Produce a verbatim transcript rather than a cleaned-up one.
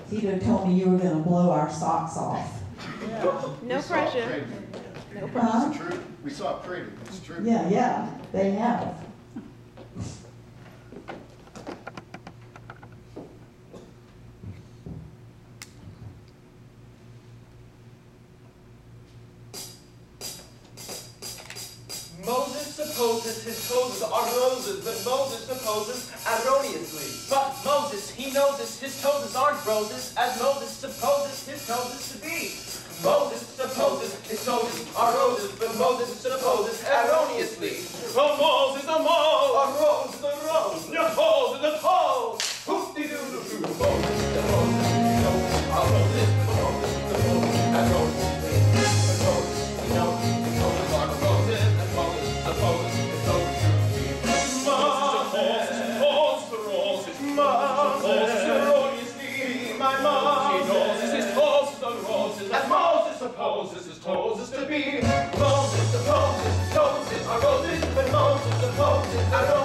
He'd have told me you were going to blow our socks off. Yeah. No We saw it pressure. printed. No Huh? pressure. It's true. We saw it printed. It's true. Yeah, yeah, they have. Moses supposes his toes are roses, but Moses supposes erroneously. But Moses, he knows this, his toes aren't roses, as Moses supposes his toes to be. Moses supposes his toes are roses, but Moses supposes erroneously. A Moses, a Mose, a rose is a rose, your toes is a toes. Hoop-de-doo-doo-doo. Moses, the Moses, his toes are roses, but Moses supposes erroneously. But Moses, he knows his toes are roses, and Moses supposes his toes to be. Moses supposes the roses, Moses erroneously. My Moses knows his toes are roses, as Moses supposes his toes is to be. Moses supposes his toes are roses, but Moses supposes erroneously.